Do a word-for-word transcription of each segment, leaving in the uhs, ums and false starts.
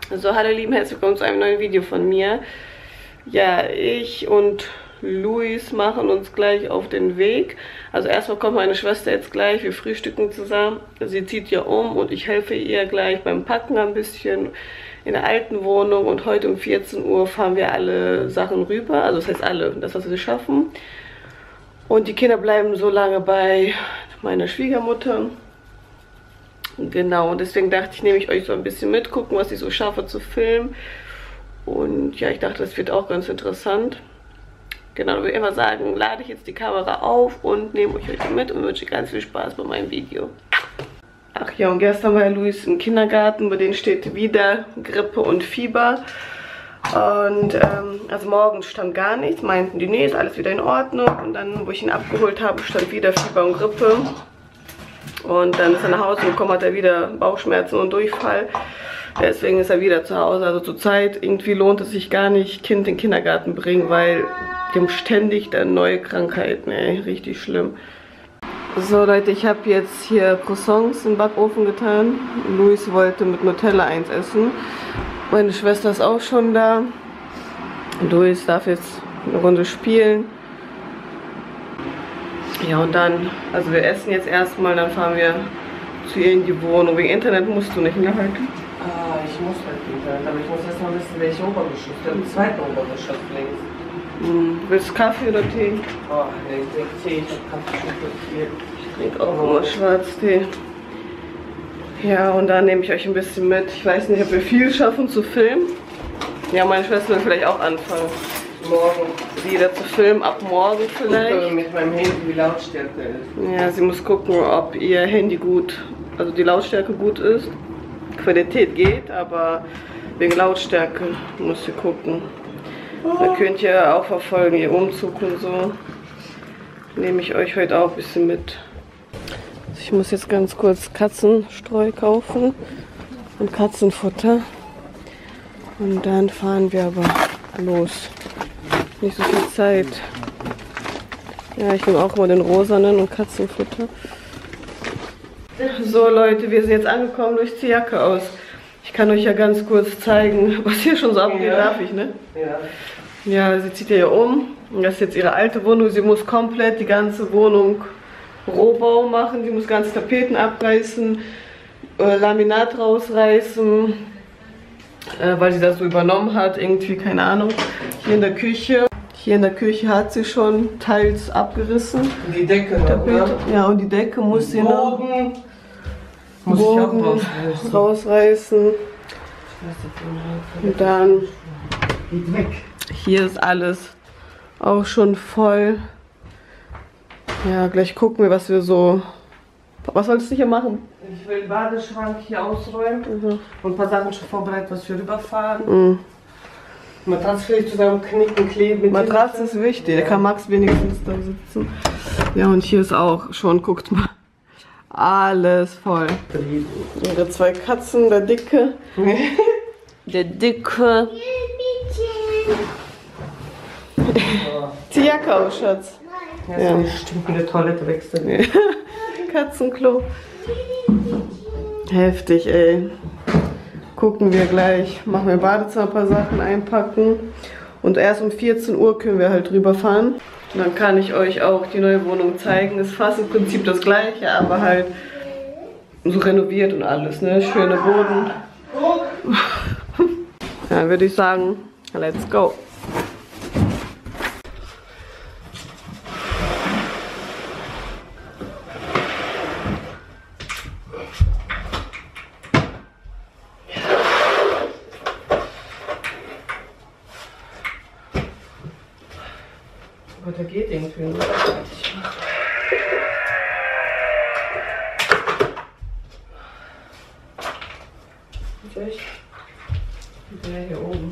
So, hallo lieben, herzlich willkommen zu einem neuen Video von mir. Ja, ich und Luis machen uns gleich auf den Weg. Also erstmal kommt meine Schwester jetzt gleich, wir frühstücken zusammen. Sie zieht ja um und ich helfe ihr gleich beim Packen ein bisschen in der alten Wohnung. Und heute um vierzehn Uhr fahren wir alle Sachen rüber, also das heißt alle, das was wir schaffen. Und die Kinder bleiben so lange bei meiner Schwiegermutter. Genau, und deswegen dachte ich, nehme ich euch so ein bisschen mit, gucken, was ich so schaffe zu filmen. Und ja, ich dachte, das wird auch ganz interessant. Genau, dann würde ich immer sagen, lade ich jetzt die Kamera auf und nehme euch heute mit und wünsche ganz viel Spaß bei meinem Video. Ach ja, und gestern war ja Luis im Kindergarten, bei denen steht wieder Grippe und Fieber. Und ähm, also morgens stand gar nichts, meinten die, nee, ist alles wieder in Ordnung. Und dann, wo ich ihn abgeholt habe, stand wieder Fieber und Grippe. Und dann ist er nach Hause gekommen, hat er wieder Bauchschmerzen und Durchfall. Deswegen ist er wieder zu Hause. Also zurzeit irgendwie lohnt es sich gar nicht, Kind in den Kindergarten bringen, weil die haben ständig dann neue Krankheiten, ey, richtig schlimm. So Leute, ich habe jetzt hier Croissants in den Backofen getan. Luis wollte mit Nutella eins essen. Meine Schwester ist auch schon da. Luis darf jetzt eine Runde spielen. Ja, und dann, also wir essen jetzt erstmal, dann fahren wir zu ihr in die Wohnung. Wegen Internet musst du nicht mehr heute. Ah, ich muss halt Internet, aber ich muss erst mal wissen, welche Obergeschoss. Wir haben den zweiten Obergeschoss links. Hm, willst du Kaffee oder Tee? Oh, nee, ich trinke Tee, ich hab Kaffee schon viel. Ich trinke auch immer Schwarztee. Ja, und dann nehme ich euch ein bisschen mit. Ich weiß nicht, ob wir viel schaffen zu filmen. Ja, meine Schwester will vielleicht auch anfangen. Morgen. Wieder zu filmen, ab morgen vielleicht. Ich mit meinem Handy, wie Lautstärke ist. Ja, sie muss gucken, ob ihr Handy gut, also die Lautstärke gut ist. Qualität geht, aber wegen Lautstärke muss sie gucken. Da könnt ihr auch verfolgen, ihr Umzug und so. Nehme ich euch heute auch ein bisschen mit. Also ich muss jetzt ganz kurz Katzenstreu kaufen und Katzenfutter. Und dann fahren wir aber los. Nicht so viel Zeit. Ja, ich nehme auch immer den rosanen und Katzenfutter. So Leute, wir sind jetzt angekommen, durch die Jacke aus. Ich kann euch ja ganz kurz zeigen, was hier schon so abgeht, ja. Darf ich, ne? Ja. Ja, sie zieht ja hier um. Das ist jetzt ihre alte Wohnung. Sie muss komplett die ganze Wohnung Rohbau machen. Sie muss ganze Tapeten abreißen, äh, Laminat rausreißen, äh, weil sie das so übernommen hat. Irgendwie, keine Ahnung. Hier in der Küche. Hier in der Küche hat sie schon teils abgerissen. Die Decke noch, ne? Ja, und die Decke muss sie noch. Boden. Muss ich auch rausreißen. rausreißen. Und dann Geht weg. hier ist alles auch schon voll. Ja, gleich gucken wir, was wir so... Was solltest du hier machen? Ich will den Badeschrank hier ausräumen Mhm. und ein paar Sachen schon vorbereiten, was wir rüberfahren. Mhm. Matratze vielleicht zusammen knicken, kleben. Matratze ist wichtig, da kann Max wenigstens da sitzen. Ja, und hier ist auch schon, guckt mal, alles voll. Ihre zwei Katzen, der Dicke. Der Dicke. Zieh Jacke aus, Schatz. Ja, ja. Stimmt, in der Toilette wechseln. Ja. Katzenklo. Heftig, ey. Gucken wir gleich. Machen wir im Badezimmer ein paar Sachen einpacken. Und erst um vierzehn Uhr können wir halt rüberfahren. Und dann kann ich euch auch die neue Wohnung zeigen. Ist fast im Prinzip das gleiche, aber halt so renoviert und alles, ne? Schöne Boden. Ja, würde ich sagen, let's go. Aber da geht irgendwie nicht. Echt? Der hier oben.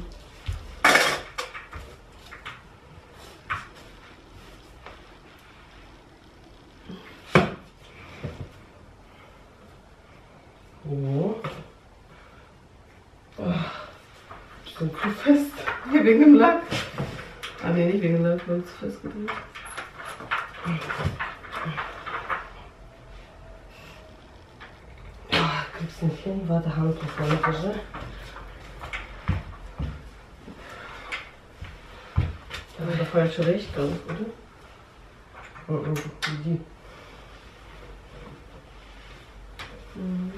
Oh. Oh. Ist so fest. Hier wegen dem Lack. Ah ne, nicht wegen dem Lack, weil es festgedreht. Kriegst du nicht hin? Warte, Handtuch, Handtasche. in der falsche Richtung, oder? Mhm. Die. Mhm.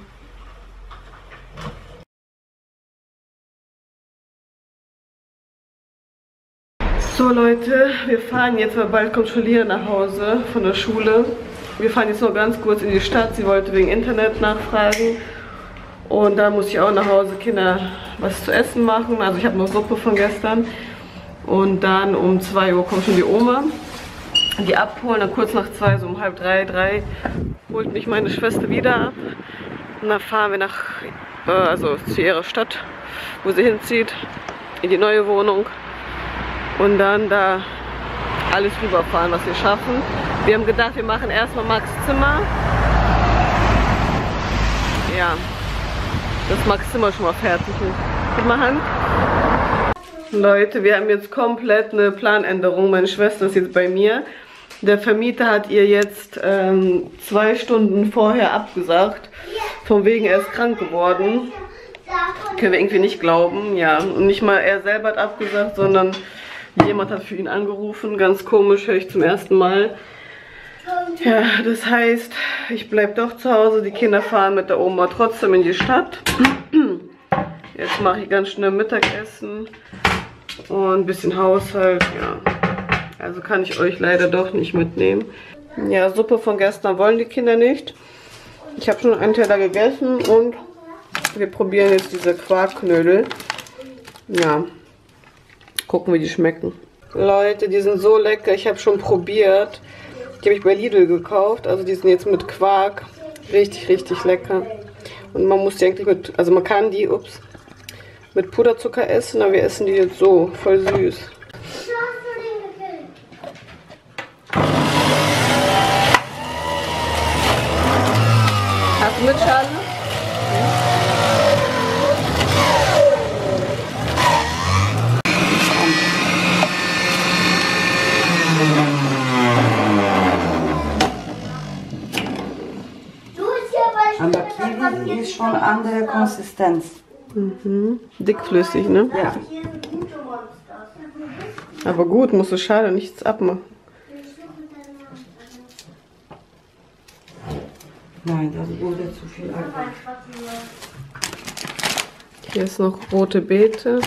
So Leute, wir fahren jetzt, weil bald kommt schon Lina nach Hause von der Schule. Wir fahren jetzt noch ganz kurz in die Stadt. Sie wollte wegen Internet nachfragen. Und da muss ich auch nach Hause Kinder was zu essen machen. Also ich habe noch Suppe von gestern. Und dann um zwei Uhr kommt schon die Oma. Die abholen, dann kurz nach zwei, so um halb drei, drei, holt mich meine Schwester wieder ab. Und dann fahren wir nach, äh, also zu ihrer Stadt, wo sie hinzieht, in die neue Wohnung. Und dann da alles rüberfahren, was wir schaffen. Wir haben gedacht, wir machen erstmal Max Zimmer. Ja, dass Max Zimmer schon mal fertig ist. Gib mal Hand. Leute, wir haben jetzt komplett eine Planänderung. Meine Schwester ist jetzt bei mir. Der Vermieter hat ihr jetzt ähm, zwei Stunden vorher abgesagt. Von wegen, er ist krank geworden. Können wir irgendwie nicht glauben. Ja, und nicht mal er selber hat abgesagt, sondern jemand hat für ihn angerufen. Ganz komisch, höre ich zum ersten Mal. Ja, das heißt, ich bleibe doch zu Hause. Die Kinder fahren mit der Oma trotzdem in die Stadt. Jetzt mache ich ganz schnell Mittagessen und ein bisschen Haushalt. Ja, also kann ich euch leider doch nicht mitnehmen. Ja, Suppe von gestern wollen die Kinder nicht. Ich habe schon einen Teller gegessen und wir probieren jetzt diese Quarkknödel. Ja. Gucken, wie die schmecken. Leute, die sind so lecker. Ich habe schon probiert. Die habe ich bei Lidl gekauft. Also die sind jetzt mit Quark. Richtig, richtig lecker. Und man muss die eigentlich mit, also man kann die, ups, mit Puderzucker essen, aber wir essen die jetzt so. Voll süß. Hast du mit Schale? Aber Kiwi ist schon andere Konsistenz. Mhm. Dickflüssig, ne? Ja. Aber gut, musst du schade nichts abmachen. Nein, das wurde zu viel Arbeit. Hier ist noch rote Beete.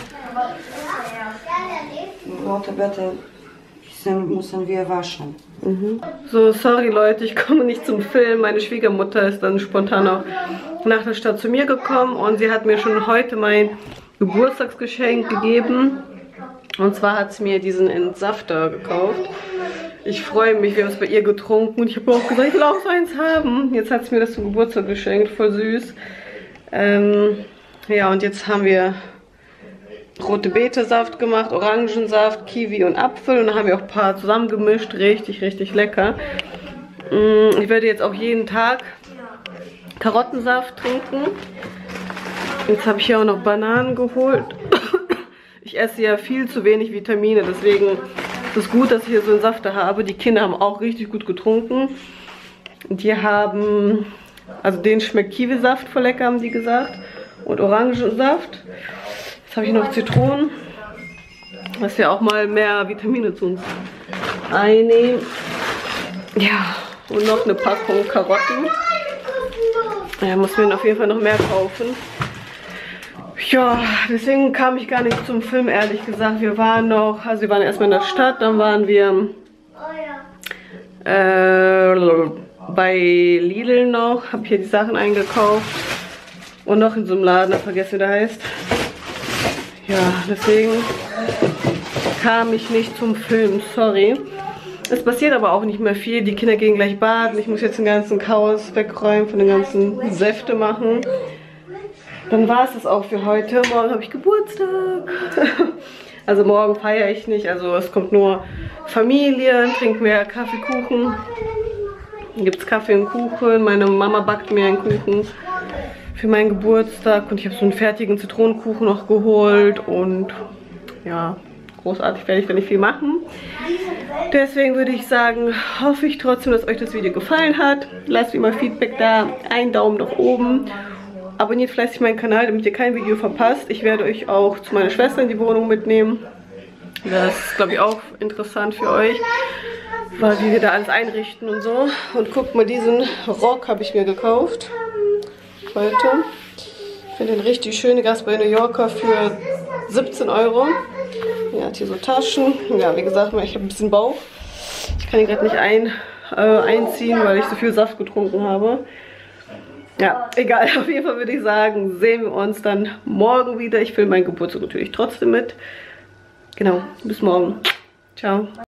Rote Beete müssen wir waschen. Mhm. So, sorry Leute, ich komme nicht zum Film. Meine Schwiegermutter ist dann spontan auch nach der Stadt zu mir gekommen und sie hat mir schon heute mein Geburtstagsgeschenk gegeben. Und zwar hat sie mir diesen Entsafter gekauft. Ich freue mich, wir haben es bei ihr getrunken und ich habe auch gesagt, ich will auch so eins haben. Jetzt hat sie mir das zum Geburtstag geschenkt, voll süß. Ähm, ja, und jetzt haben wir rote Beete-Saft gemacht, Orangensaft, Kiwi und Apfel. Und dann haben wir auch ein paar zusammengemischt. Richtig, richtig lecker. Ich werde jetzt auch jeden Tag Karottensaft trinken. Jetzt habe ich hier auch noch Bananen geholt. Ich esse ja viel zu wenig Vitamine, deswegen ist es gut, dass ich hier so einen Saft habe. Die Kinder haben auch richtig gut getrunken. Die haben, also denen schmeckt Kiwisaft voll lecker, haben die gesagt. Und Orangensaft. Jetzt habe ich noch Zitronen, dass wir auch mal mehr Vitamine zu uns einnehmen. Ja, und noch eine Packung Karotten. Ja, muss mir auf jeden Fall noch mehr kaufen. Ja, deswegen kam ich gar nicht zum Film, ehrlich gesagt. Wir waren noch, also wir waren erstmal in der Stadt, dann waren wir äh, bei Lidl noch, habe hier die Sachen eingekauft. Und noch in so einem Laden, ich vergesse, wie der heißt. Ja, deswegen kam ich nicht zum Film, sorry. Es passiert aber auch nicht mehr viel. Die Kinder gehen gleich baden. Ich muss jetzt den ganzen Chaos wegräumen, von den ganzen Säfte machen. Dann war es das auch für heute. Morgen habe ich Geburtstag. Also morgen feiere ich nicht. Also es kommt nur Familie, trinken wir Kaffee, Kuchen. Dann gibt es Kaffee und Kuchen. Meine Mama backt mir einen Kuchen für meinen Geburtstag. Und ich habe so einen fertigen Zitronenkuchen noch geholt. Und ja, großartig, werde ich da nicht viel machen. Deswegen würde ich sagen, hoffe ich trotzdem, dass euch das Video gefallen hat. Lasst mir mal Feedback da. Einen Daumen nach oben. Abonniert fleißig meinen Kanal, damit ihr kein Video verpasst. Ich werde euch auch zu meiner Schwester in die Wohnung mitnehmen. Das ist, glaube ich, auch interessant für euch, weil wie wir da alles einrichten und so. Und guckt mal, diesen Rock habe ich mir gekauft heute. Ich finde den richtig schön, Gast bei New Yorker für siebzehn Euro. Ja, hat hier so Taschen. Ja, wie gesagt, ich habe ein bisschen Bauch. Ich kann ihn gerade nicht ein, äh, einziehen, weil ich so viel Saft getrunken habe. Ja, egal. Auf jeden Fall würde ich sagen, sehen wir uns dann morgen wieder. Ich filme meinen Geburtstag natürlich trotzdem mit. Genau, bis morgen. Ciao.